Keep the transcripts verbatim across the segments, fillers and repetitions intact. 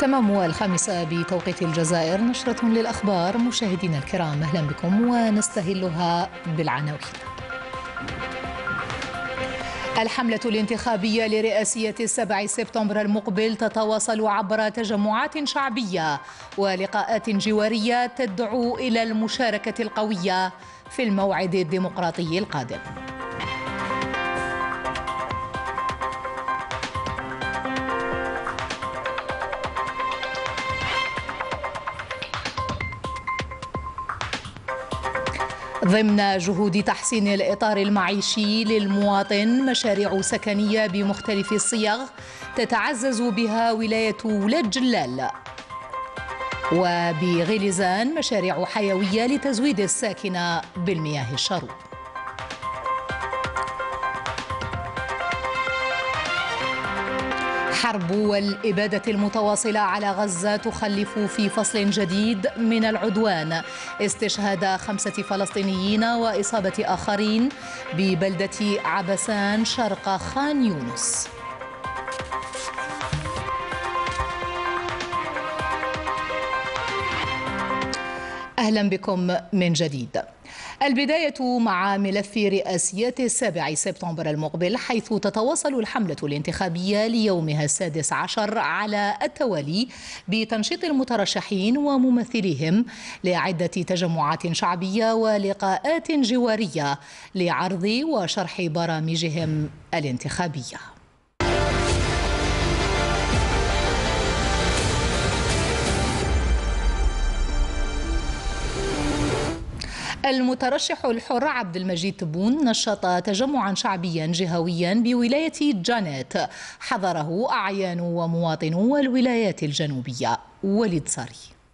تمام الخامسة بتوقيت الجزائر، نشرة للأخبار. مشاهدينا الكرام أهلا بكم ونستهلها بالعناوين. الحملة الانتخابية لرئاسية السابع سبتمبر المقبل تتواصل عبر تجمعات شعبية ولقاءات جوارية تدعو إلى المشاركة القوية في الموعد الديمقراطي القادم. ضمن جهود تحسين الإطار المعيشي للمواطن، مشاريع سكنية بمختلف الصيغ تتعزز بها ولاية ولاد جلال. وبغليزان مشاريع حيوية لتزويد الساكنة بالمياه الشروب. حرب والإبادة المتواصلة على غزة تخلف في فصل جديد من العدوان استشهاد خمسة فلسطينيين وإصابة آخرين ببلدة عبسان شرق خان يونس. أهلا بكم من جديد. البداية مع ملف رئاسيات السابع سبتمبر المقبل، حيث تتواصل الحملة الانتخابية ليومها السادس عشر على التوالي بتنشيط المترشحين وممثليهم لعدة تجمعات شعبية ولقاءات جوارية لعرض وشرح برامجهم الانتخابية. المترشح الحر عبد المجيد تبون نشط تجمعا شعبيا جهويا بولاية جانات حضره أعيان ومواطنو الولايات الجنوبية. وليد صاري.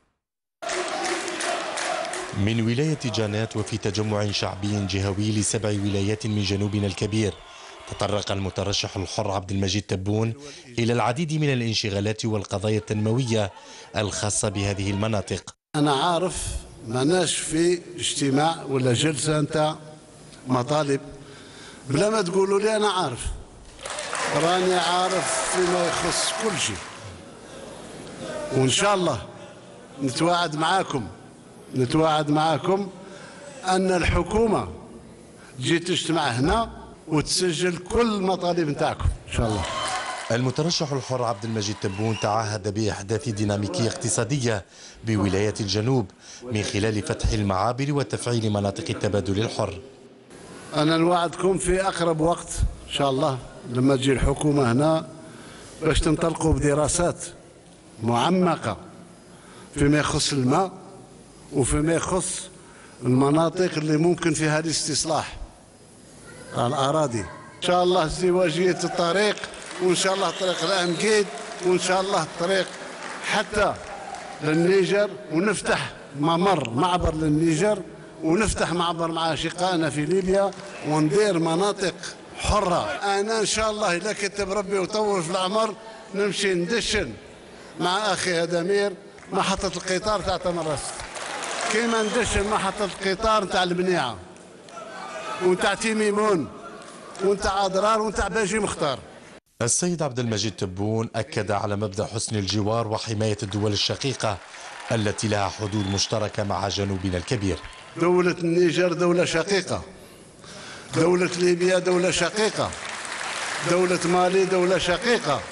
من ولاية جانات وفي تجمع شعبي جهوي لسبع ولايات من جنوبنا الكبير، تطرق المترشح الحر عبد المجيد تبون إلى العديد من الانشغالات والقضايا التنموية الخاصة بهذه المناطق. أنا عارف ماناش في اجتماع ولا جلسة نتاع مطالب بلا ما تقولوا لي. أنا عارف، راني عارف فيما يخص كل شيء، وإن شاء الله نتواعد معاكم نتواعد معاكم أن الحكومة تجي تجتمع هنا وتسجل كل المطالب نتاعكم إن شاء الله. المترشح الحر عبد المجيد تبون تعهد بإحداث ديناميكية اقتصادية بولاية الجنوب من خلال فتح المعابر وتفعيل مناطق التبادل الحر. أنا نوعدكم في أقرب وقت إن شاء الله لما تجي الحكومة هنا باش تنطلقوا بدراسات معمقة فيما يخص الماء وفيما يخص المناطق اللي ممكن فيها الاستصلاح على الأراضي. إن شاء الله ازدواجية الطريق، وإن شاء الله طريق الأمجيد، وإن شاء الله الطريق حتى للنيجر، ونفتح ممر معبر للنيجر، ونفتح معبر مع شقائنا في ليبيا، وندير مناطق حرة. أنا إن شاء الله إذا كتب ربي وطول في العمر نمشي ندشن مع أخي هدامير محطة القطار تاع تمرس، كيما ندشن محطة القطار نتاع المنيعة ونتاع تيميمون ونتاع أضرار ونتاع باجي مختار. السيد عبد المجيد تبون أكد على مبدأ حسن الجوار وحماية الدول الشقيقة التي لها حدود مشتركة مع جنوبنا الكبير. دولة النيجر دولة شقيقة، دولة ليبيا دولة شقيقة، دولة مالي دولة شقيقة.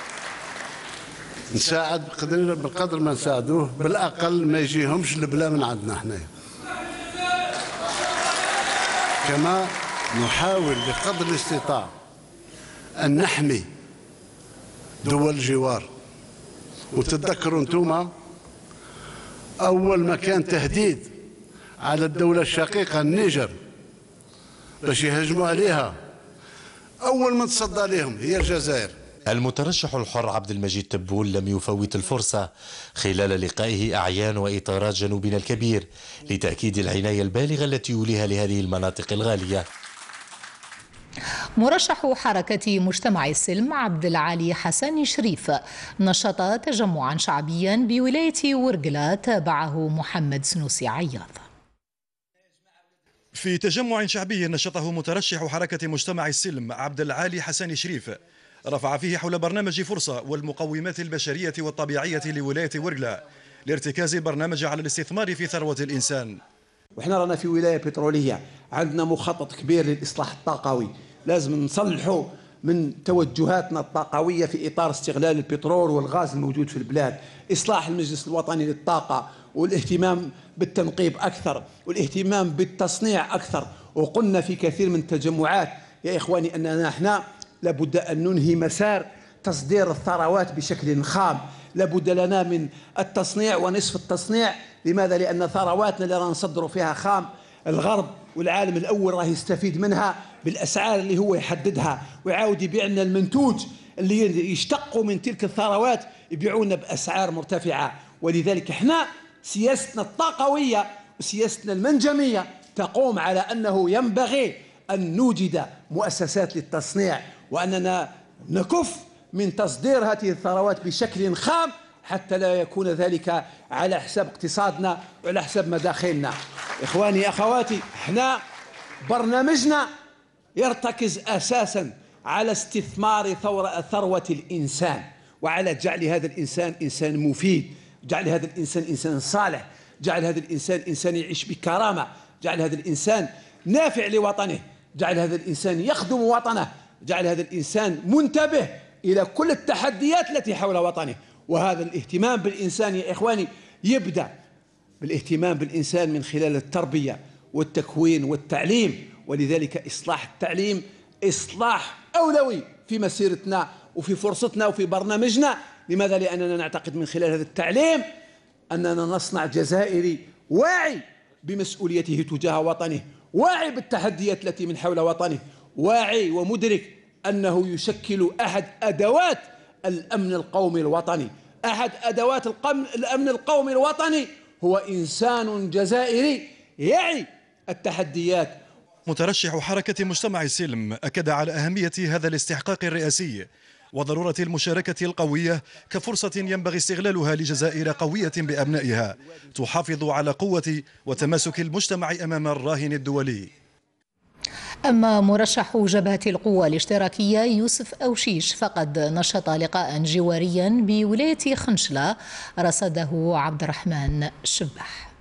نساعد بقدر بقدر ما نساعدوه، بالأقل ما يجيهمش البلا من عندنا حنايا. كما نحاول بقدر الاستطاعة أن نحمي دول الجوار. وتتذكروا انتم أول ما كان تهديد على الدولة الشقيقة النيجر باش يهجموا عليها، أول من تصدى لهم هي الجزائر. المترشح الحر عبد المجيد تبون لم يفوت الفرصة خلال لقائه أعيان وإطارات جنوبنا الكبير لتأكيد العناية البالغة التي يوليها لهذه المناطق الغالية. مرشح حركة مجتمع السلم عبد العالي حسن شريف نشط تجمعا شعبيا بولاية ورقلة تابعه محمد سنوسي عياض. في تجمع شعبي نشطه مترشح حركة مجتمع السلم عبد العالي حسن شريف رفع فيه حول برنامج فرصة والمقومات البشرية والطبيعية لولاية ورقلة لارتكاز البرنامج على الاستثمار في ثروة الإنسان. وإحنا رانا في ولاية بترولية، عندنا مخطط كبير للإصلاح الطاقوي، لازم نصلحوا من توجهاتنا الطاقوية في إطار استغلال البترول والغاز الموجود في البلاد، إصلاح المجلس الوطني للطاقة والاهتمام بالتنقيب أكثر والاهتمام بالتصنيع أكثر. وقلنا في كثير من التجمعات يا إخواني أننا احنا لابد أن ننهي مسار تصدير الثروات بشكل خام، لابد لنا من التصنيع ونصف التصنيع. لماذا؟ لأن ثرواتنا اللي رانا نصدروا فيها خام، الغرب والعالم الأول راه يستفيد منها بالأسعار اللي هو يحددها، ويعاود يبيع لنا المنتوج اللي يشتقوا من تلك الثروات يبيعونا بأسعار مرتفعة. ولذلك احنا سياستنا الطاقوية وسياستنا المنجمية تقوم على أنه ينبغي أن نوجد مؤسسات للتصنيع، وأننا نكف من تصدير هذه الثروات بشكل خام حتى لا يكون ذلك على حساب اقتصادنا وعلى حساب مداخلنا. إخواني أخواتي، احنا برنامجنا يرتكز أساسا على استثمار ثروة الإنسان، وعلى جعل هذا الإنسان إنسان مفيد، جعل هذا الإنسان إنسان صالح، جعل هذا الإنسان إنسان يعيش بكرامة، جعل هذا الإنسان نافع لوطنه، جعل هذا الإنسان يخدم وطنه، جعل هذا الإنسان منتبه إلى كل التحديات التي حول وطنه. وهذا الاهتمام بالإنسان يا إخواني يبدأ بالاهتمام بالإنسان من خلال التربية والتكوين والتعليم. ولذلك إصلاح التعليم إصلاح أولوي في مسيرتنا وفي فرصتنا وفي برنامجنا. لماذا؟ لأننا نعتقد من خلال هذا التعليم أننا نصنع جزائري واعي بمسؤوليته تجاه وطنه، واعي بالتحديات التي من حول وطنه، واعي ومدرك أنه يشكل أحد أدوات الأمن القومي الوطني. أحد أدوات الأمن القومي الوطني هو إنسان جزائري يعي التحديات. مترشح حركة مجتمع السلم أكد على أهمية هذا الاستحقاق الرئاسي وضرورة المشاركة القوية كفرصة ينبغي استغلالها لجزائر قوية بأبنائها تحافظ على قوة وتماسك المجتمع أمام الراهن الدولي. أما مرشح جبهة القوى الاشتراكية يوسف أوشيش فقد نشط لقاء جواريا بولاية خنشلة رصده عبد الرحمن شبح.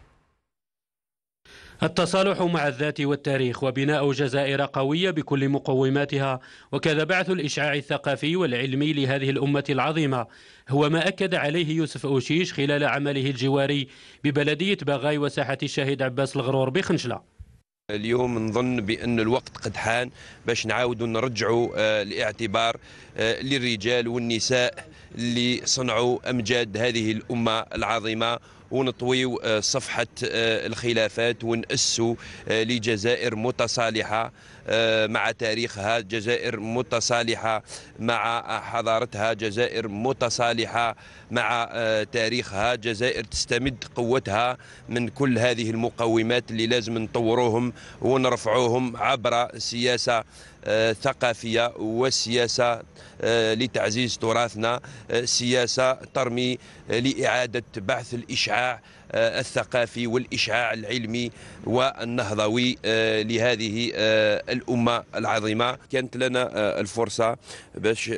التصالح مع الذات والتاريخ وبناء جزائر قوية بكل مقوماتها، وكذا بعث الإشعاع الثقافي والعلمي لهذه الأمة العظيمة هو ما أكد عليه يوسف أوشيش خلال عمله الجواري ببلدية باغاي وساحة الشهيد عباس الغرور بخنشلة. اليوم نظن بأن الوقت قد حان باش نعاودوا نرجعوا الاعتبار للرجال والنساء اللي صنعوا أمجاد هذه الأمة العظيمة، ونطويوا صفحة الخلافات ونأسوا لجزائر متصالحة مع تاريخها، جزائر متصالحة مع حضارتها، جزائر متصالحة مع تاريخها، جزائر تستمد قوتها من كل هذه المقومات اللي لازم نطوروهم ونرفعوهم عبر سياسة ثقافية وسياسة لتعزيز تراثنا، سياسة ترمي لإعادة بعث الإشعاع الثقافي والإشعاع العلمي والنهضوي لهذه الأمة العظيمة. كانت لنا الفرصة باش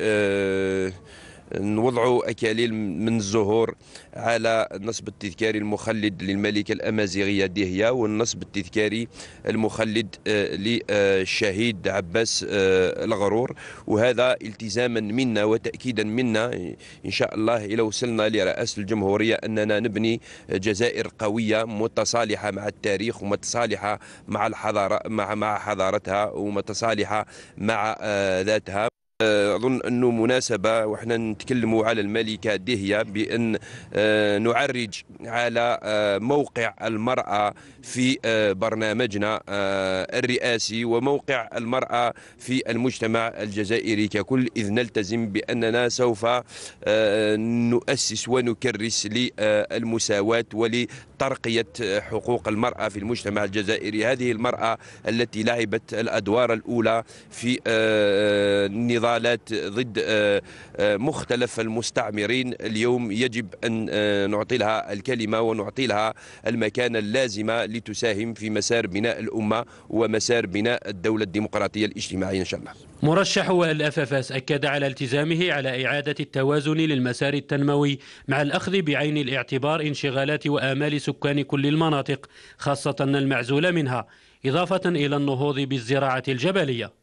نوضعوا أكاليل من الزهور على النصب التذكاري المخلد للملكة الأمازيغية ديهيا والنصب التذكاري المخلد للشهيد عباس الغرور، وهذا التزاما منا وتأكيدا منا إن شاء الله إلى وصلنا لرئاسة الجمهورية أننا نبني جزائر قوية متصالحة مع التاريخ ومتصالحة مع الحضارة مع مع حضارتها ومتصالحة مع ذاتها. أظن أنه مناسبة وإحنا نتكلموا على الملكة ديهيا بأن نعرج على موقع المرأة في برنامجنا الرئاسي وموقع المرأة في المجتمع الجزائري ككل، إذ نلتزم بأننا سوف نؤسس ونكرس للمساواة ولترقية حقوق المرأة في المجتمع الجزائري. هذه المرأة التي لعبت الأدوار الأولى في النظام نضالات ضد مختلف المستعمرين. اليوم يجب أن نعطي لها الكلمة ونعطي لها المكانة اللازمة لتساهم في مسار بناء الأمة ومسار بناء الدولة الديمقراطية الاجتماعية إن شاء الله. مرشح الأفافاس أكد على التزامه على إعادة التوازن للمسار التنموي مع الأخذ بعين الاعتبار انشغالات وآمال سكان كل المناطق خاصة المعزولة منها، إضافة إلى النهوض بالزراعة الجبلية.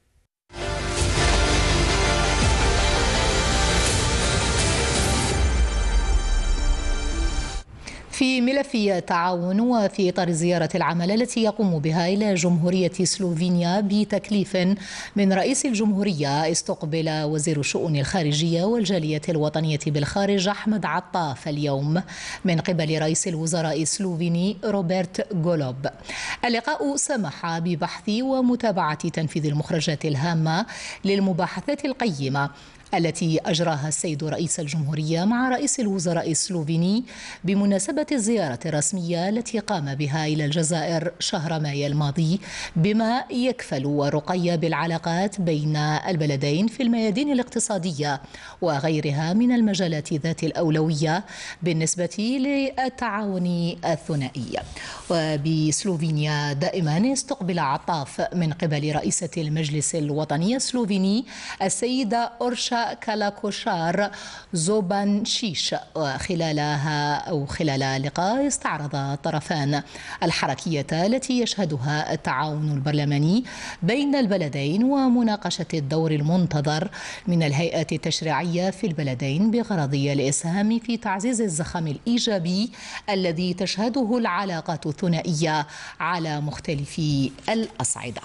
في ملف التعاون وفي إطار زيارة العمل التي يقوم بها إلى جمهورية سلوفينيا بتكليف من رئيس الجمهورية، استقبل وزير الشؤون الخارجية والجالية الوطنية بالخارج أحمد عطاف اليوم من قبل رئيس الوزراء السلوفيني روبرت غولوب. اللقاء سمح ببحث ومتابعة تنفيذ المخرجات الهامة للمباحثات القيمة التي أجراها السيد رئيس الجمهورية مع رئيس الوزراء السلوفيني بمناسبة الزيارة الرسمية التي قام بها إلى الجزائر شهر مايو الماضي، بما يكفل ورقي بالعلاقات بين البلدين في الميادين الاقتصادية وغيرها من المجالات ذات الأولوية بالنسبة للتعاون الثنائي. وبسلوفينيا دائما استقبل عطاف من قبل رئيسة المجلس الوطني السلوفيني السيدة أورشا كالاكوشار زوبانشيش، وخلالها أو خلال اللقاء استعرض الطرفان الحركية التي يشهدها التعاون البرلماني بين البلدين ومناقشة الدور المنتظر من الهيئات التشريعية في البلدين بغرض الإسهام في تعزيز الزخم الإيجابي الذي تشهده العلاقات الثنائية على مختلف الأصعدة.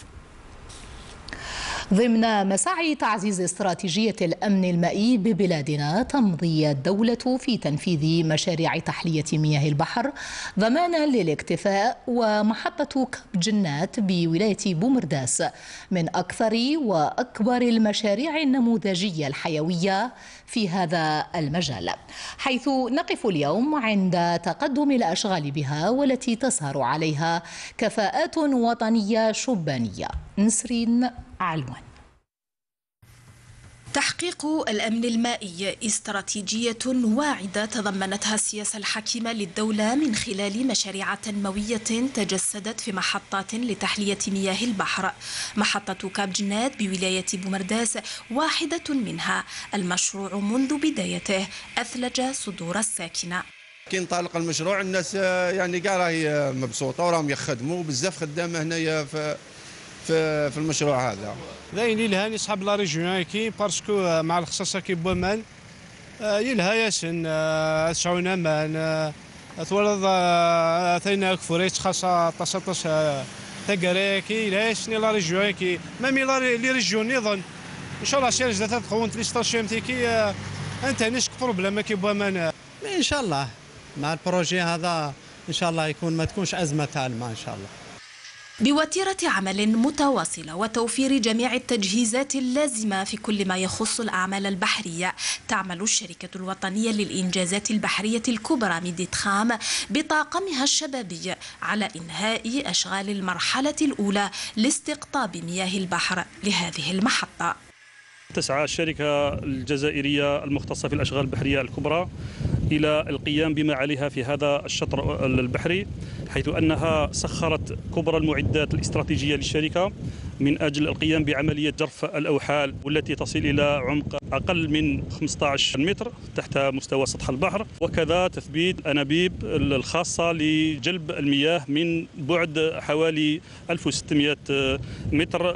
ضمن مساعي تعزيز استراتيجية الأمن المائي ببلادنا، تمضي الدولة في تنفيذ مشاريع تحلية مياه البحر ضمانا للاكتفاء، ومحطة كاب جنات بولاية بومرداس من أكثر وأكبر المشاريع النموذجية الحيوية في هذا المجال، حيث نقف اليوم عند تقدم الأشغال بها والتي تسهر عليها كفاءات وطنية شبانية. نسرين علوان. تحقيق الأمن المائي استراتيجية واعدة تضمنتها السياسة الحاكمة للدولة من خلال مشاريع تنموية تجسدت في محطات لتحلية مياه البحر. محطة كاب جنات بولاية بومرداس واحدة منها. المشروع منذ بدايته أثلج صدور الساكنة. كي انطلق المشروع الناس يعني كاع راهي مبسوطة وراهم يخدموا بزاف خدامة هنايا في في في المشروع هذا. داين يلهاني صحاب لا ريجيون كي باسكو مع الخصاصه كي بومان يلها ياسن تشعونا مان تولد ثينا كفوريت خاصه تصطش تقراكي لا يسني لا ريجيون كي مامي لا لي ريجيون نظن ان شاء الله شي جدات تخونت لي ستاشيون تيكي انت نشك بروبليم كي بومان ان شاء الله مع البروجي هذا ان شاء الله يكون ما تكونش ازمه تاع الماء ان شاء الله. بوتيرة عمل متواصلة وتوفير جميع التجهيزات اللازمة في كل ما يخص الأعمال البحرية، تعمل الشركة الوطنية للإنجازات البحرية الكبرى ميديتخام بطاقمها الشبابي على إنهاء أشغال المرحلة الأولى لاستقطاب مياه البحر لهذه المحطة. تسعى الشركة الجزائرية المختصة في الأشغال البحرية الكبرى إلى القيام بما عليها في هذا الشطر البحري، حيث أنها سخرت كبرى المعدات الاستراتيجية للشركة من أجل القيام بعملية جرف الأوحال والتي تصل إلى عمق أقل من خمسة عشر متر تحت مستوى سطح البحر، وكذا تثبيت الأنابيب الخاصة لجلب المياه من بعد حوالي ألف وستمائة متر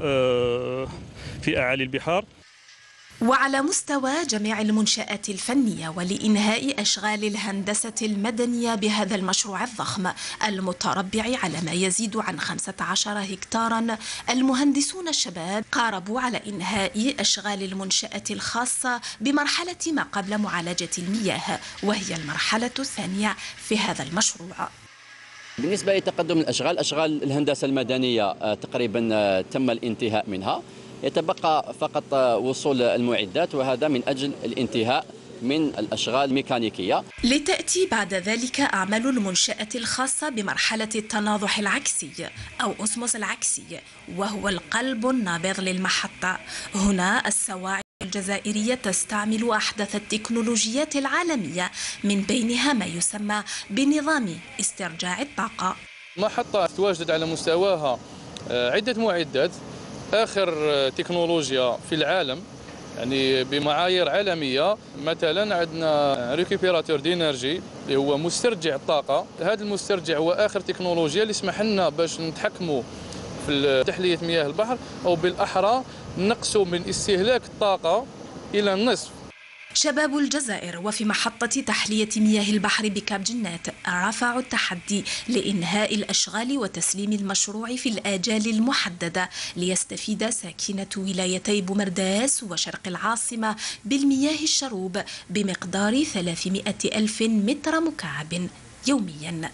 في أعالي البحار. وعلى مستوى جميع المنشآت الفنية ولإنهاء أشغال الهندسة المدنية بهذا المشروع الضخم المتربع على ما يزيد عن خمسة عشر هكتارا، المهندسون الشباب قاربوا على إنهاء أشغال المنشآت الخاصة بمرحلة ما قبل معالجة المياه، وهي المرحلة الثانية في هذا المشروع. بالنسبة لتقدم الأشغال، أشغال الهندسة المدنية تقريبا تم الانتهاء منها، يتبقى فقط وصول المعدات، وهذا من أجل الانتهاء من الأشغال الميكانيكية. لتأتي بعد ذلك أعمال المنشأة الخاصة بمرحلة التناضح العكسي أو أوسموس العكسي، وهو القلب النابض للمحطة. هنا السواعد الجزائرية تستعمل أحدث التكنولوجيات العالمية، من بينها ما يسمى بنظام استرجاع الطاقة. محطة تواجد على مستواها عدة معدات آخر تكنولوجيا في العالم، يعني بمعايير عالمية. مثلا عندنا ريكوبيراتور دينرجي اللي هو مسترجع الطاقة. هذا المسترجع هو آخر تكنولوجيا اللي سمح لنا باش نتحكموا في تحلية مياه البحر، أو بالأحرى نقصوا من استهلاك الطاقة إلى النصف. شباب الجزائر وفي محطة تحلية مياه البحر بكاب جنات رفعوا التحدي لإنهاء الأشغال وتسليم المشروع في الآجال المحددة، ليستفيد ساكنة ولايتي بومرداس وشرق العاصمة بالمياه الشروب بمقدار ثلاثمائة ألف متر مكعب يومياً.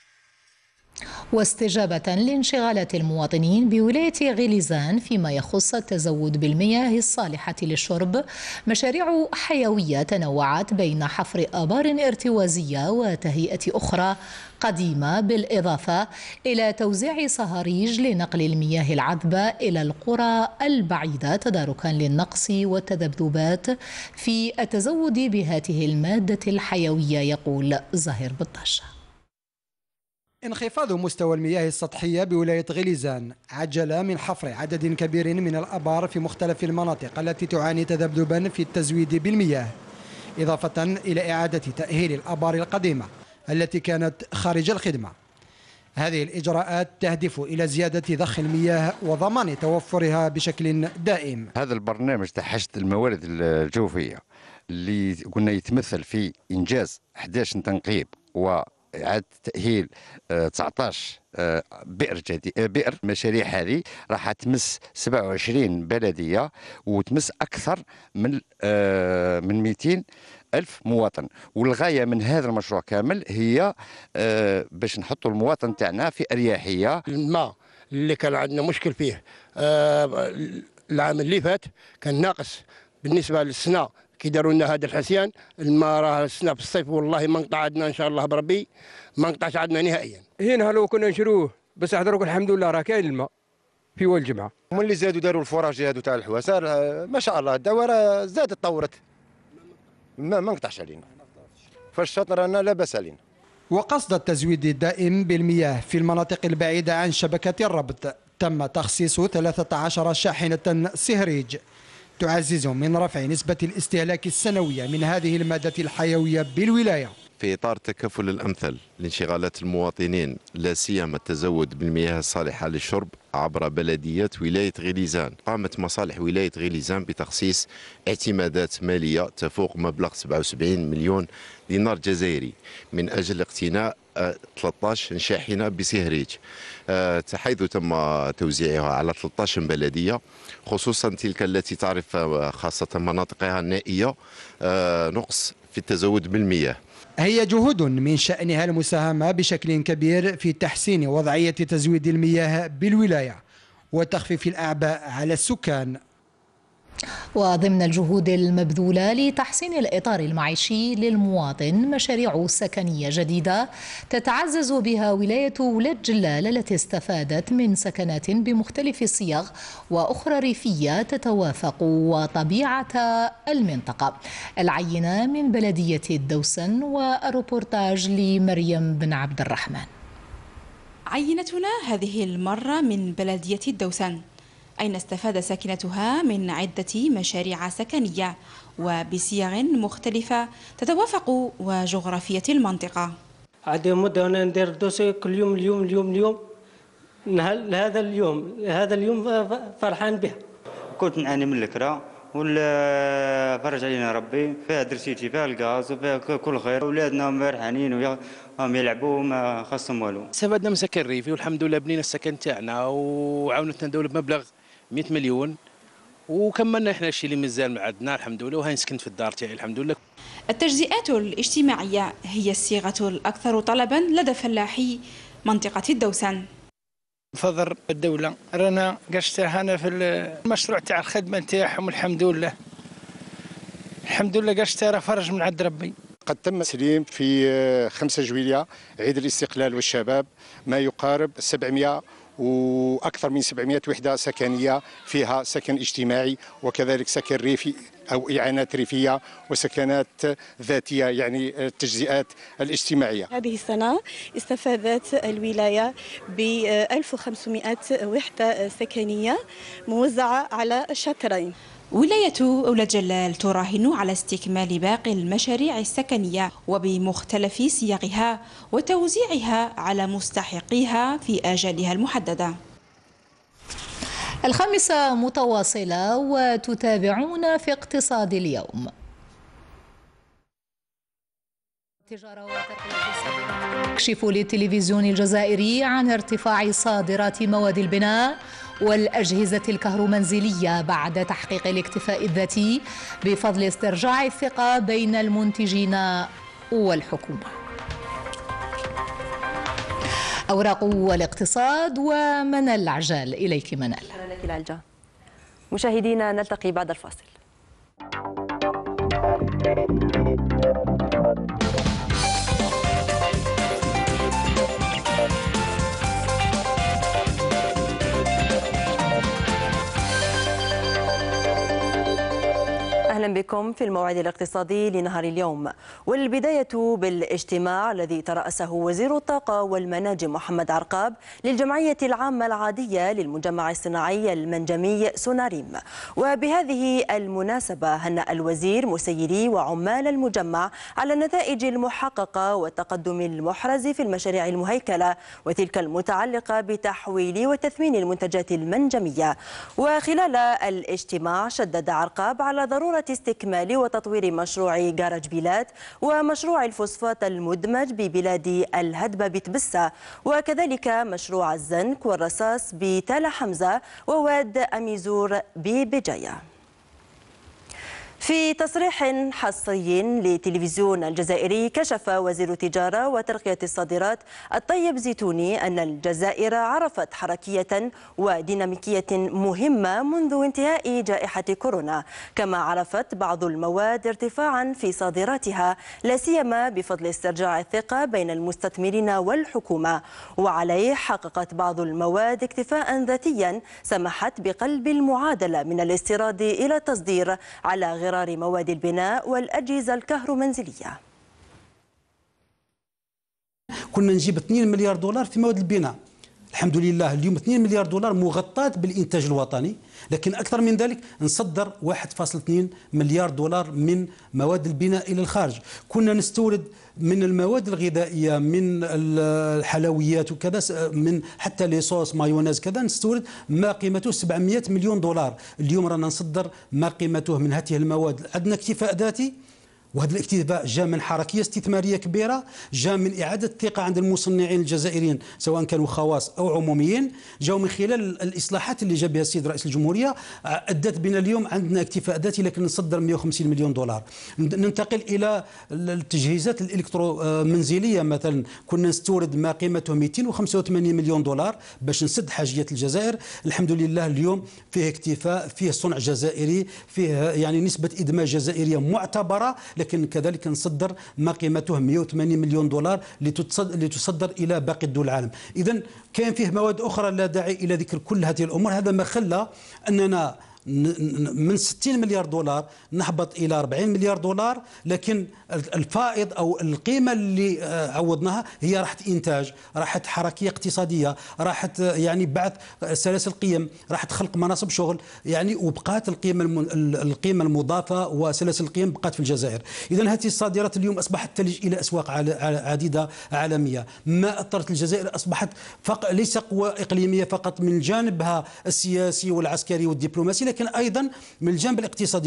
واستجابة لانشغالات المواطنين بولاية غليزان فيما يخص التزود بالمياه الصالحة للشرب، مشاريع حيوية تنوعت بين حفر آبار ارتوازية وتهيئة أخرى قديمة، بالإضافة إلى توزيع صهاريج لنقل المياه العذبة إلى القرى البعيدة تداركا للنقص والتذبذبات في التزود بهذه المادة الحيوية، يقول زاهر بالطشة. انخفاض مستوى المياه السطحية بولاية غليزان عجل من حفر عدد كبير من الآبار في مختلف المناطق التي تعاني تذبذبا في التزويد بالمياه، إضافة إلى إعادة تأهيل الآبار القديمة التي كانت خارج الخدمة. هذه الإجراءات تهدف إلى زيادة ضخ المياه وضمان توفرها بشكل دائم. هذا البرنامج تاع حشد الموارد الجوفية اللي قلنا يتمثل في إنجاز أحد عشر تنقيب و إعادة تأهيل تسعة عشر بئر جديد. بئر المشاريع هذه راح تمس سبعة وعشرين بلدية وتمس أكثر من من مئتين ألف مواطن، والغاية من هذا المشروع كامل هي باش نحطوا المواطن تاعنا في أريحية. الماء اللي كان عندنا مشكل فيه العام اللي فات كان ناقص بالنسبة للسنة كي داروا لنا هذا الحسيان. الماء راه السنه في الصيف والله ما انقطع عندنا ان شاء الله بربي، ما انقطعش عندنا نهائيا. هنا لو كنا نشروه بس حضروك الحمد لله راه كاين الماء في اول الجمعه. ملي زادوا داروا الفراج هادو تاع الحواسار ما شاء الله الدواره زادت تطورت، ما ما انقطعش علينا. فالشطر انا لا باس علينا. وقصد التزويد الدائم بالمياه في المناطق البعيده عن شبكه الربط تم تخصيص ثلاثة عشر شاحنه سهريج تعزز من رفع نسبة الاستهلاك السنوية من هذه المادة الحيوية بالولاية. في إطار التكافل الأمثل لانشغالات المواطنين، لا سيما التزود بالمياه الصالحة للشرب عبر بلديات ولاية غليزان، قامت مصالح ولاية غليزان بتخصيص اعتمادات مالية تفوق مبلغ سبعة وسبعين مليون دينار جزائري من أجل اقتناء ثلاثة عشر شاحنة بسهريج، حيث تم توزيعها على ثلاثة عشر بلدية، خصوصا تلك التي تعرف خاصة مناطقها النائية نقص في التزود بالمياه. هي جهود من شأنها المساهمة بشكل كبير في تحسين وضعية تزويد المياه بالولاية وتخفيف الأعباء على السكان. وضمن الجهود المبذولة لتحسين الإطار المعيشي للمواطن، مشاريع سكنية جديدة تتعزز بها ولاية ولاد جلال التي استفادت من سكنات بمختلف الصيغ وأخرى ريفية تتوافق وطبيعة المنطقة. العينة من بلدية الدوسن والروبورتاج لمريم بن عبد الرحمن. عينتنا هذه المرة من بلدية الدوسن، أين استفاد ساكنتها من عدة مشاريع سكنية وبصيغ مختلفة تتوافق وجغرافية المنطقة. عندي مدة أنا ندير دوسي كل يوم اليوم اليوم اليوم هذا اليوم هذا اليوم فرحان به. كنت نعاني من الكرا ولا فرج علينا ربي، فيها درسيتي فيها الغاز وفيها كل خير، اولادنا فرحانين وهم يلعبوا ما خاصهم والو. استفدنا من سكن ريفي والحمد لله بنينا السكن تاعنا وعاونتنا الدوله بمبلغ مئة مليون وكملنا احنا الشيء اللي مازال عندنا الحمد لله، وهاي سكنت في الدار تاعي الحمد لله. التجزئات الاجتماعيه هي الصيغه الاكثر طلبا لدى فلاحي منطقه الدوسن. بفضل الدوله رانا قشتها هنا في المشروع تاع الخدمه تاعهم الحمد لله، الحمد لله كاع شتي راه فرج من عند ربي. قد تم تسليم في خمسة جويلية عيد الاستقلال والشباب ما يقارب سبعمائة وأكثر من سبعمائة وحدة سكنية، فيها سكن اجتماعي وكذلك سكن ريفي أو إعانات ريفية وسكنات ذاتية، يعني التجزئات الاجتماعية. هذه السنة استفادت الولاية ب ألف وخمسمائة وحدة سكنية موزعة على شطرين. ولاية أولاد جلال تراهن على استكمال باقي المشاريع السكنية وبمختلف صيغها وتوزيعها على مستحقيها في آجالها المحددة. الخامسة متواصلة وتتابعون في اقتصاد اليوم. تجارة وترقية يكشف للتلفزيون الجزائري عن ارتفاع صادرات مواد البناء والأجهزة الكهرومنزلية بعد تحقيق الاكتفاء الذاتي بفضل استرجاع الثقة بين المنتجين والحكومة. أوراق والاقتصاد ومنال العجال. إليك منال. شكرا لك العلجة. مشاهدينا نلتقي بعد الفاصل. أهلا بكم في الموعد الاقتصادي لنهار اليوم، والبداية بالاجتماع الذي ترأسه وزير الطاقة والمناجم محمد عرقاب للجمعية العامة العادية للمجمع الصناعي المنجمي سوناريم. وبهذه المناسبة هنأ الوزير مسيري وعمال المجمع على النتائج المحققة والتقدم المحرز في المشاريع المهيكلة وتلك المتعلقة بتحويل وتثمين المنتجات المنجمية. وخلال الاجتماع شدد عرقاب على ضرورة استكمال وتطوير مشروع جارج بيلات ومشروع الفوسفات المدمج ببلاد الهدبة بتبسة، وكذلك مشروع الزنك والرصاص بتال حمزة وواد أميزور ببجاية. في تصريح حصري لتلفزيون الجزائري كشف وزير التجارة وترقية الصادرات الطيب زيتوني أن الجزائر عرفت حركية وديناميكية مهمة منذ انتهاء جائحة كورونا، كما عرفت بعض المواد ارتفاعا في صادراتها لا سيما بفضل استرجاع الثقة بين المستثمرين والحكومة. وعليه حققت بعض المواد اكتفاء ذاتيا سمحت بقلب المعادلة من الاستيراد إلى التصدير على غرار مواد البناء والأجهزة الكهرومنزلية. كنا نجيب اثنين مليار دولار في مواد البناء، الحمد لله اليوم اثنين مليار دولار مغطاة بالإنتاج الوطني، لكن أكثر من ذلك نصدر واحد فاصلة اثنين مليار دولار من مواد البناء إلى الخارج. كنا نستورد من المواد الغذائية، من الحلويات وكذا، من حتى ليصوص مايونيز كذا، نستورد ما قيمته سبعمائة مليون دولار. اليوم رانا نصدر ما قيمته من هذه المواد. عندنا اكتفاء ذاتي، وهذا الاكتفاء جاء من حركية استثمارية كبيرة، جاء من إعادة الثقة عند المصنعين الجزائريين سواء كانوا خواص أو عموميين، جاءوا من خلال الإصلاحات اللي جاب بها السيد رئيس الجمهورية، أدت بنا اليوم عندنا اكتفاء ذاتي، لكن نصدر مئة وخمسين مليون دولار. ننتقل إلى التجهيزات الإلكترومنزلية، مثلا كنا نستورد ما قيمته مئتين وخمسة وثمانين مليون دولار باش نسد حاجية الجزائر. الحمد لله اليوم فيه اكتفاء، فيه صنع جزائري، فيه يعني نسبة إدماج جزائرية معتبرة، لكن كذلك نصدر ما قيمته مئة وثمانين مليون دولار لتصدر إلى باقي دول العالم. إذن كان فيه مواد أخرى لا داعي إلى ذكر كل هذه الأمور. هذا ما خلى أننا من ستين مليار دولار نهبط إلى أربعين مليار دولار، لكن الفائض أو القيمة اللي عوضناها هي راحت إنتاج، راحت حركية اقتصادية، راحت يعني بعث سلاسل قيم، راحت خلق مناصب شغل، يعني وبقات القيمة القيمة المضافة وسلاسل القيم بقات في الجزائر. إذا هذه الصادرات اليوم أصبحت تلج إلى أسواق عديدة عالمية. ما أثرت الجزائر أصبحت فق... ليس قوة إقليمية فقط من جانبها السياسي والعسكري والدبلوماسي، لكن أيضا من الجانب الاقتصادي.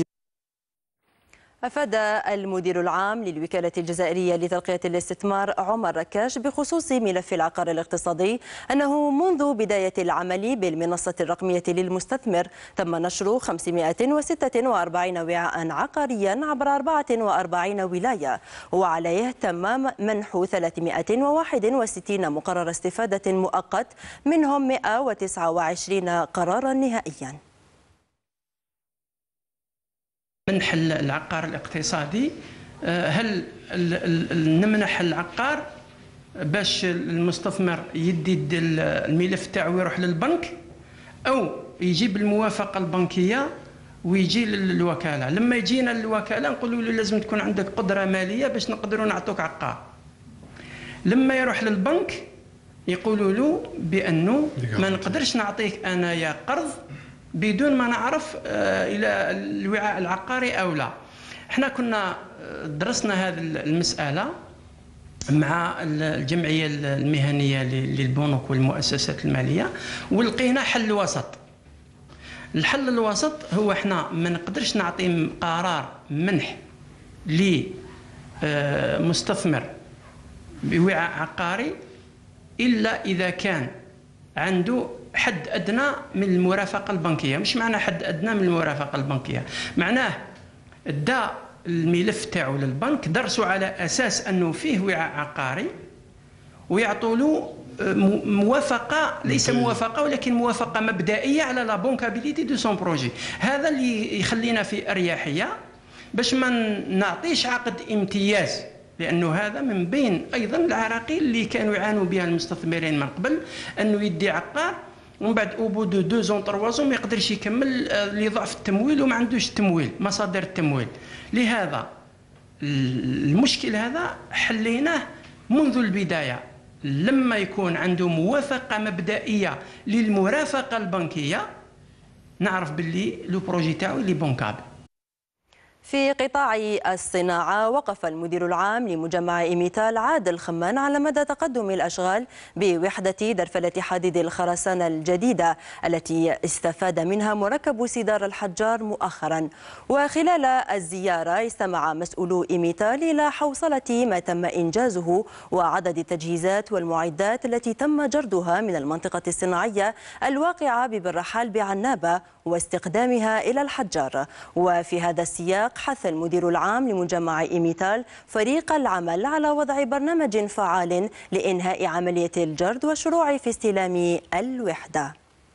أفاد المدير العام للوكالة الجزائرية لترقية الاستثمار عمر ركاش بخصوص ملف العقار الاقتصادي أنه منذ بداية العمل بالمنصة الرقمية للمستثمر تم نشر خمسمائة وستة وأربعين وعاء عقاريا عبر أربعة وأربعين ولاية، وعليه تم منح ثلاثمائة وواحد وستين مقرر استفادة مؤقت، منهم مئة وتسعة وعشرين قرارا نهائيا. منح العقار الاقتصادي، هل نمنح العقار باش المستثمر يدي الملف تاعو يروح للبنك، او يجيب الموافقه البنكيه ويجي للوكاله؟ لما يجينا للوكاله نقولوا له لازم تكون عندك قدره ماليه باش نقدروا نعطوك عقار. لما يروح للبنك يقولوا له بانه ما نقدرش نعطيك انايا قرض بدون ما نعرف الى الوعاء العقاري او لا. احنا كنا درسنا هذه المساله مع الجمعيه المهنيه للبنوك والمؤسسات الماليه ولقينا حل وسط. الحل الوسط هو احنا ما نقدرش نعطي قرار منح لمستثمر بوعاء عقاري الا اذا كان عنده حد ادنى من المرافقه البنكيه. مش معنى حد ادنى من المرافقه البنكيه، معناه دا الملف تاعو للبنك درسوا على اساس انه فيه وعاء عقاري ويعطوا له موافقه، ليس موافقه ولكن موافقه مبدئيه على لا بونكابيليتي دو سون بروجي. هذا اللي يخلينا في اريحيه باش ما نعطيش عقد امتياز، لانه هذا من بين ايضا العراقيل اللي كانوا يعانوا بها المستثمرين من قبل، انه يدي عقار ومن بعد او بو دو دو زون تروا زون ما يقدرش يكمل لضعف التمويل وما عندوش التمويل، مصادر التمويل. لهذا المشكل هذا حليناه منذ البدايه، لما يكون عنده موافقه مبدئيه للمرافقه البنكيه نعرف باللي لو بروجي تاعو لي بونكابل. في قطاع الصناعة وقف المدير العام لمجمع إيميتال عادل خمان على مدى تقدم الأشغال بوحدة درفلة حديد الخرسانة الجديدة التي استفاد منها مركب سيدار الحجار مؤخرا. وخلال الزيارة استمع مسؤولو إيميتال إلى حوصلة ما تم إنجازه وعدد التجهيزات والمعدات التي تم جردها من المنطقة الصناعية الواقعة ببرحال بعنابة واستخدامها إلى الحجار. وفي هذا السياق حث المدير العام لمجمع إيميتال فريق العمل على وضع برنامج فعال لإنهاء عملية الجرد والشروع في استلام الوحدة.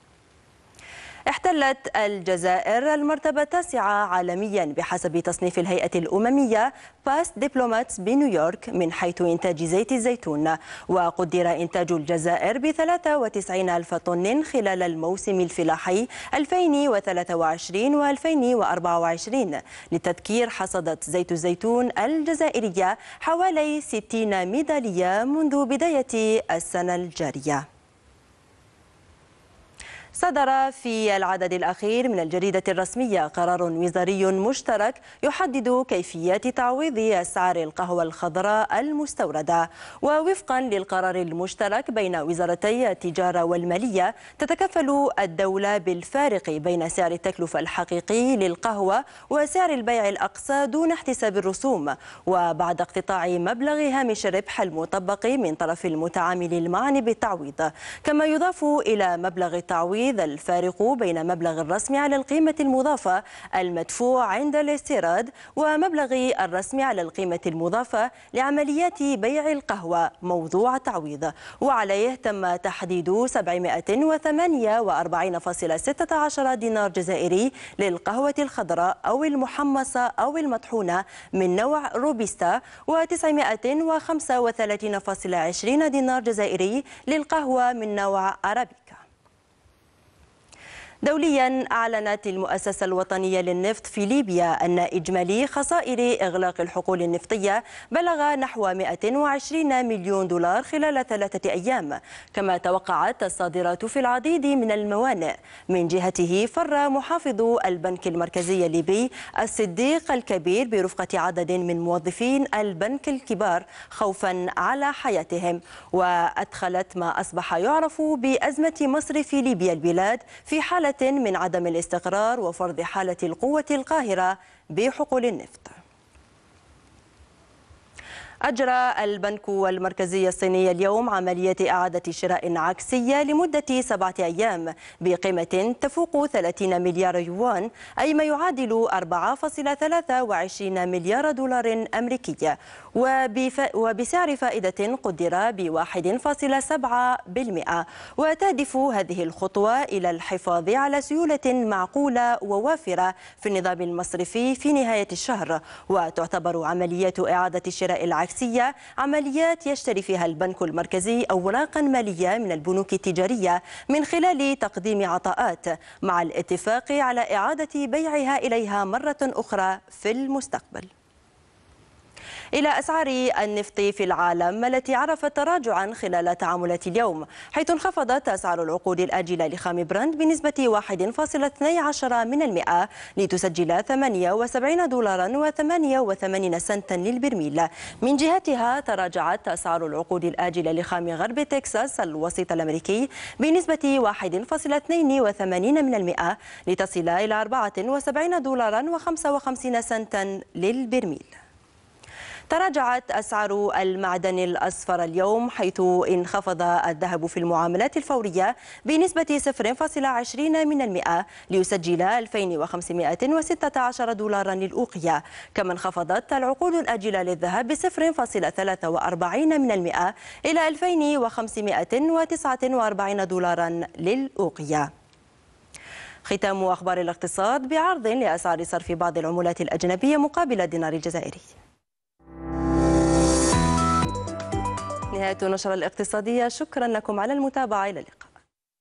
احتلت الجزائر المرتبة التاسعة عالميا بحسب تصنيف الهيئة الأممية باست دبلوماتس بنيويورك من حيث إنتاج زيت الزيتون، وقدر إنتاج الجزائر ب ثلاثة وتسعين ألف طن خلال الموسم الفلاحي ألفين وثلاثة وعشرين وألفين وأربعة وعشرين. للتذكير حصدت زيت الزيتون الجزائرية حوالي ستين ميدالية منذ بداية السنة الجارية. صدر في العدد الأخير من الجريدة الرسمية قرار وزاري مشترك يحدد كيفية تعويض أسعار القهوة الخضراء المستوردة. ووفقا للقرار المشترك بين وزارتي التجارة والمالية تتكفل الدولة بالفارق بين سعر التكلفة الحقيقي للقهوة وسعر البيع الأقصى دون احتساب الرسوم، وبعد اقتطاع مبلغ هامش الربح المطبق من طرف المتعامل المعني بالتعويض. كما يضاف إلى مبلغ التعويض الفارق بين مبلغ الرسم على القيمة المضافة المدفوع عند الاستيراد ومبلغ الرسم على القيمة المضافة لعمليات بيع القهوة موضوع التعويض، وعليه تم تحديد سبعمائة وثمانية وأربعين فاصلة ستة عشر دينار جزائري للقهوة الخضراء أو المحمصة أو المطحونة من نوع روبيستا، وتسعمائة وخمسة وثلاثين فاصلة عشرين دينار جزائري للقهوة من نوع أرابيكا. دوليا أعلنت المؤسسة الوطنية للنفط في ليبيا أن إجمالي خسائر إغلاق الحقول النفطية بلغ نحو مئة وعشرين مليون دولار خلال ثلاثة أيام. كما توقعت الصادرات في العديد من الموانئ. من جهته فر محافظ البنك المركزي الليبي الصديق الكبير برفقة عدد من موظفين البنك الكبار خوفا على حياتهم، وأدخلت ما أصبح يعرف بأزمة مصرف ليبيا البلاد في حالة من عدم الاستقرار وفرض حالة القوة القاهرة بحقول النفط. أجرى البنك المركزي الصيني اليوم عملية إعادة شراء عكسية لمدة سبعة أيام بقيمة تفوق ثلاثين مليار يوان، أي ما يعادل أربعة فاصلة ثلاثة وعشرين مليار دولار أمريكي، وبسعر فائدة قدر ب واحد فاصلة سبعة بالمئة. وتهدف هذه الخطوة إلى الحفاظ على سيولة معقولة ووافرة في النظام المصرفي في نهاية الشهر. وتعتبر عملية إعادة الشراء العكسية عمليات يشتري فيها البنك المركزي أوراقا مالية من البنوك التجارية من خلال تقديم عطاءات مع الاتفاق على إعادة بيعها إليها مرة أخرى في المستقبل. إلى أسعار النفط في العالم التي عرفت تراجعا خلال تعاملات اليوم، حيث انخفضت أسعار العقود الآجلة لخام برنت بنسبة واحد فاصلة اثني عشر من المئة لتسجل ثمانية وسبعين دولارا وثمانية وثمانين سنتا للبرميل. من جهتها تراجعت أسعار العقود الآجلة لخام غرب تكساس الوسيط الأمريكي بنسبة واحد فاصلة اثنين وثمانين من المئة لتصل إلى أربعة وسبعين دولارا وخمسة وخمسين سنتا للبرميل. تراجعت أسعار المعدن الأصفر اليوم، حيث انخفض الذهب في المعاملات الفورية بنسبة صفر فاصلة عشرين من المئة ليسجل ألفين وخمسمائة وستة عشر دولارا للأوقية. كما انخفضت العقود الآجلة للذهب بصفر فاصلة ثلاثة وأربعين من المئة إلى ألفين وخمسمائة وتسعة وأربعين دولارا للأوقية. ختام أخبار الاقتصاد بعرض لأسعار صرف بعض العملات الأجنبية مقابل الدينار الجزائري. نهاية النشرة الاقتصادية، شكرا لكم على المتابعة، إلى اللقاء.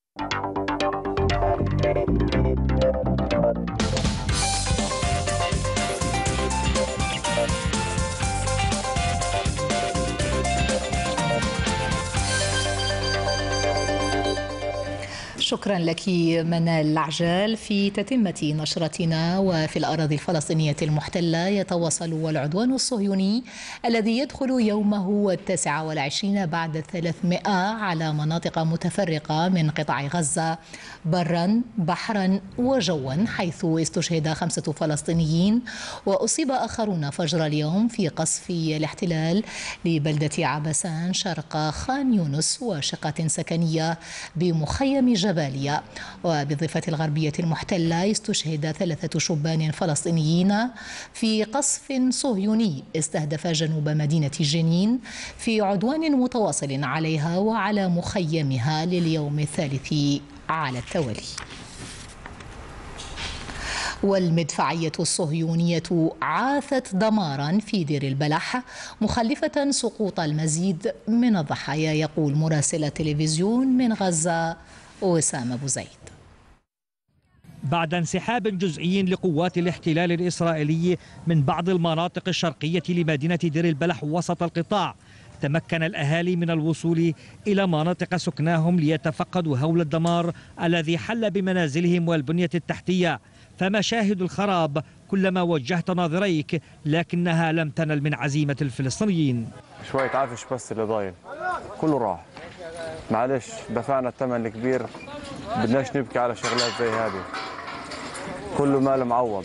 شكرا لك منال العجال. في تتمة نشرتنا، وفي الأراضي الفلسطينية المحتلة يتواصل العدوان الصهيوني الذي يدخل يومه التاسع والعشرين بعد الثلاثمائة على مناطق متفرقة من قطاع غزة برا بحرا وجوا، حيث استشهد خمسة فلسطينيين وأصيب آخرون فجر اليوم في قصف الاحتلال لبلدة عبسان شرق خان يونس وشقة سكنية بمخيم جباليا. وبالضفة الغربية المحتلة استشهد ثلاثة شبان فلسطينيين في قصف صهيوني استهدف جنوب مدينة جنين في عدوان متواصل عليها وعلى مخيمها لليوم الثالث على التوالي. والمدفعية الصهيونية عاثت دمارا في دير البلح مخلفة سقوط المزيد من الضحايا، يقول مراسل التلفزيون من غزة وسام أبو زيد. بعد انسحاب جزئي لقوات الاحتلال الإسرائيلي من بعض المناطق الشرقية لمدينة دير البلح وسط القطاع، تمكن الأهالي من الوصول إلى مناطق سكناهم ليتفقدوا هول الدمار الذي حل بمنازلهم والبنية التحتية. فمشاهد الخراب كلما وجهت ناظريك لكنها لم تنل من عزيمة الفلسطينيين. شوية عفش بس اللي ضايل، كله راح. معلش دفعنا الثمن الكبير، بدناش نبكي على شغلات زي هذه، كله مال معوض.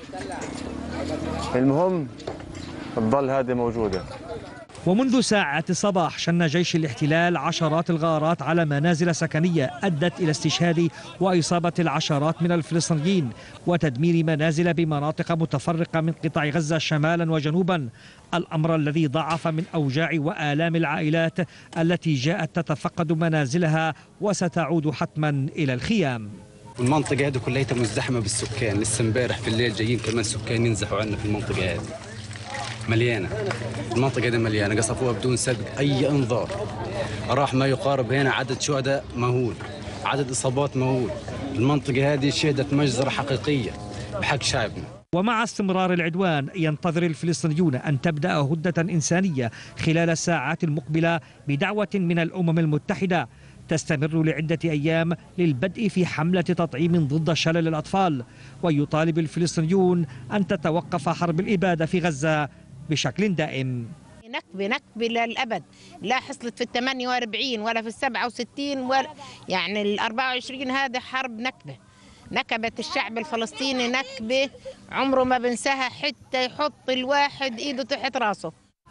المهم تضل هذه موجودة. ومنذ ساعات الصباح شن جيش الاحتلال عشرات الغارات على منازل سكنية أدت إلى استشهاد وإصابة العشرات من الفلسطينيين وتدمير منازل بمناطق متفرقة من قطاع غزة شمالا وجنوبا، الأمر الذي ضاعف من أوجاع وآلام العائلات التي جاءت تتفقد منازلها وستعود حتما إلى الخيام. المنطقة هذه كلها مزدحمة بالسكان، لسه امبارح في الليل جايين كمان سكان ينزحوا عنا في المنطقة هذه، مليانة. المنطقة دي مليانة، قصفوها بدون سبق أي إنذار. راح ما يقارب هنا عدد شهداء مهول، عدد إصابات مهول. المنطقة هذه شهدت مجزرة حقيقية بحق شعبنا. ومع استمرار العدوان ينتظر الفلسطينيون أن تبدأ هدنة إنسانية خلال الساعات المقبلة بدعوة من الأمم المتحدة تستمر لعدة أيام للبدء في حملة تطعيم ضد شلل الأطفال. ويطالب الفلسطينيون أن تتوقف حرب الإبادة في غزة بشكل دائم. نكبة نكبة للأبد، لا حصلت في الثمانية وأربعين ولا في السبعة وستين ولا يعني الأربعة وعشرين، هذا حرب نكبة، نكبت الشعب الفلسطيني نكبة عمره ما بنساها، حتى يحط الواحد إيده تحت راسه.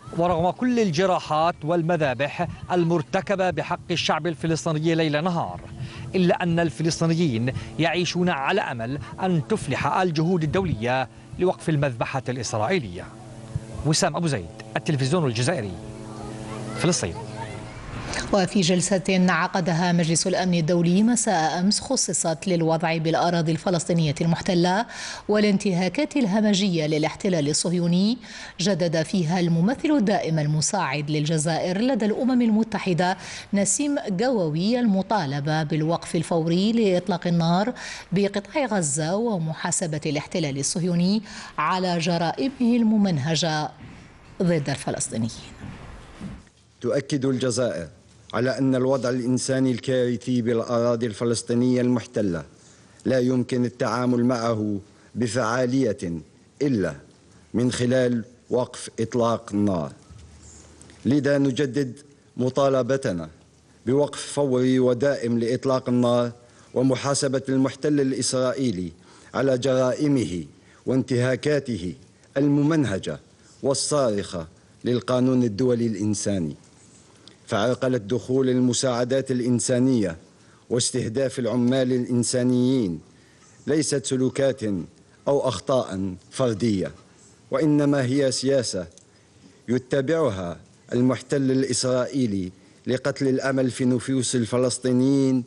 ورغم كل الجراحات والمذابح المرتكبة بحق الشعب الفلسطيني ليل نهار، إلا أن الفلسطينيين يعيشون على أمل أن تفلح الجهود الدولية لوقف المذبحة الإسرائيلية. وسام أبو زيد، التلفزيون الجزائري، فلسطين. وفي جلسة عقدها مجلس الأمن الدولي مساء أمس خصصت للوضع بالأراضي الفلسطينية المحتلة والانتهاكات الهمجية للاحتلال الصهيوني، جدد فيها الممثل الدائم المساعد للجزائر لدى الأمم المتحدة نسيم قواوي المطالبة بالوقف الفوري لإطلاق النار بقطاع غزة ومحاسبة الاحتلال الصهيوني على جرائمه الممنهجة ضد الفلسطينيين. تؤكد الجزائر على أن الوضع الإنساني الكارثي بالأراضي الفلسطينية المحتلة لا يمكن التعامل معه بفعالية إلا من خلال وقف إطلاق النار. لذا نجدد مطالبتنا بوقف فوري ودائم لإطلاق النار ومحاسبة المحتل الإسرائيلي على جرائمه وانتهاكاته الممنهجة والصارخة للقانون الدولي الإنساني. فعرقلة دخول المساعدات الإنسانية واستهداف العمال الإنسانيين ليست سلوكات أو أخطاء فردية، وإنما هي سياسة يتبعها المحتل الإسرائيلي لقتل الأمل في نفوس الفلسطينيين.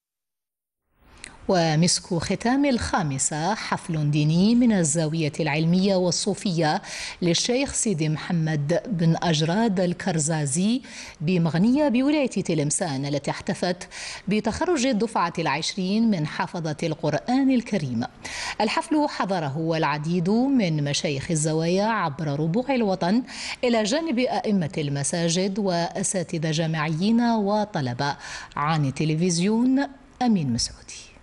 ومسك ختام الخامسة حفل ديني من الزاوية العلمية والصوفية للشيخ سيدي محمد بن أجراد الكرزازي بمغنية بولاية تلمسان، التي احتفت بتخرج الدفعة العشرين من حافظة القرآن الكريم. الحفل حضره العديد من مشايخ الزوايا عبر ربوع الوطن، إلى جانب أئمة المساجد وأساتذة جامعيين وطلبة. عن تلفزيون أمين مسعودي.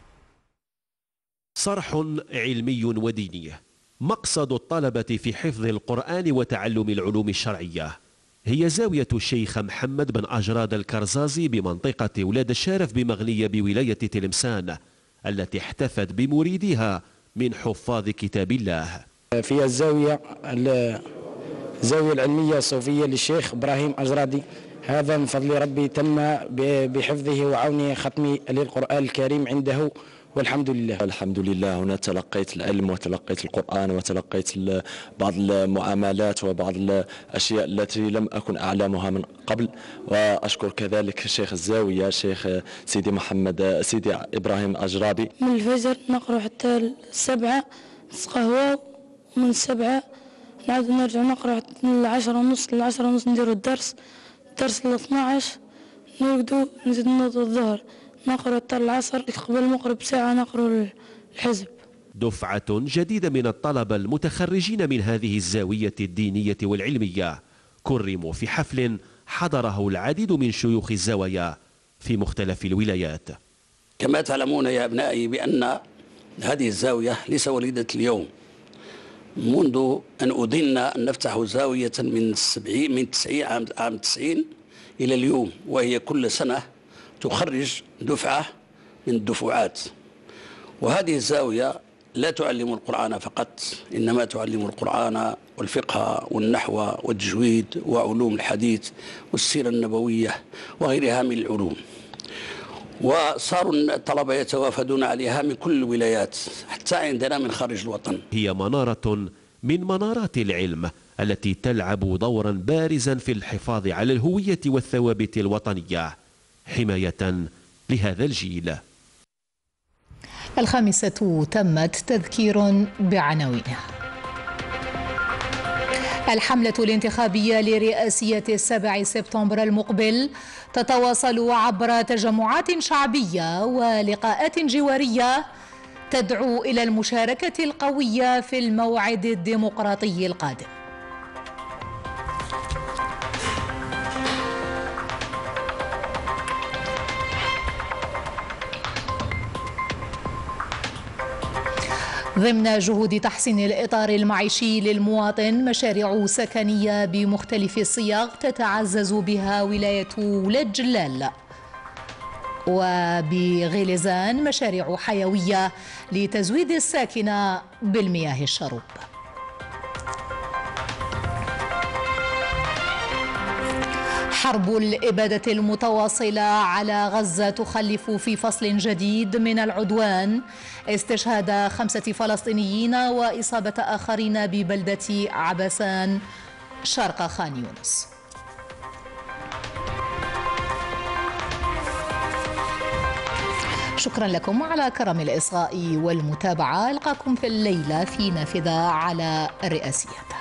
صرح علمي وديني، مقصد الطلبة في حفظ القرآن وتعلم العلوم الشرعية هي زاوية الشيخ محمد بن أجراد الكرزازي بمنطقة ولاد الشارف بمغنية بولاية تلمسان، التي احتفت بمريدها من حفاظ كتاب الله. في الزاوية الزاوية العلمية الصوفية للشيخ إبراهيم أجرادي، هذا من فضل ربي تم بحفظه وعونه ختم للقرآن الكريم عنده، والحمد لله. الحمد لله. هنا تلقيت العلم وتلقيت القرآن وتلقيت بعض المعاملات وبعض الأشياء التي لم أكن أعلمها من قبل، وأشكر كذلك شيخ الزاوية شيخ سيدي محمد سيدي إبراهيم أجرابي. من الفجر نقرأ حتى السبعة قهوة، ومن السبعة نعود نرجع نقرأ العشرة ونص العشرة ونص نديروا الدرس الدرس الاثنى عشر نرقدوا نزيد نوض الظهر نقرأ حتى العصر، قبل المغرب ساعة نقرأ الحزب. دفعة جديدة من الطلبة المتخرجين من هذه الزاوية الدينية والعلمية كرموا في حفل حضره العديد من شيوخ الزوايا في مختلف الولايات. كما تعلمون يا أبنائي بأن هذه الزاوية ليس وليدة اليوم، منذ أن أذنا أن نفتح زاوية من سبعين من تسعين عام عام تسعين إلى اليوم، وهي كل سنة تخرج دفعة من الدفعات. وهذه الزاوية لا تعلم القرآن فقط، إنما تعلم القرآن والفقه والنحو والتجويد وعلوم الحديث والسيرة النبوية وغيرها من العلوم. وصاروا الطلبة يتوافدون عليها من كل الولايات حتى عندنا من خارج الوطن. هي منارة من منارات العلم التي تلعب دورا بارزا في الحفاظ على الهوية والثوابت الوطنية حماية لهذا الجيل. الخامسة تمت تذكير بعناوينها. الحملة الانتخابية لرئاسية السابع سبتمبر المقبل تتواصل عبر تجمعات شعبية ولقاءات جوارية تدعو إلى المشاركة القوية في الموعد الديمقراطي القادم. ضمن جهود تحسين الإطار المعيشي للمواطن، مشاريع سكنية بمختلف الصيغ تتعزز بها ولاية ولاد جلال. وبغليزان مشاريع حيوية لتزويد الساكنة بالمياه الشرب. حرب الإبادة المتواصلة على غزة تخلف في فصل جديد من العدوان استشهاد خمسة فلسطينيين وإصابة آخرين ببلدة عبسان شرق خان يونس. شكرا لكم على كرم الإصغاء والمتابعة. ألقاكم في الليلة في نافذة على الرئاسيات.